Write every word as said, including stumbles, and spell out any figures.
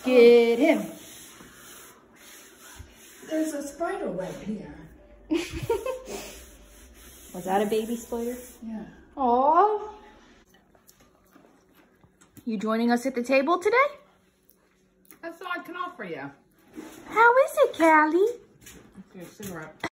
Get oh. him. There's a spider web here. Was that a baby spider? Yeah. Aww. You joining us at the table today? That's all I can offer you. How is it, Callie? Here's a cigarette.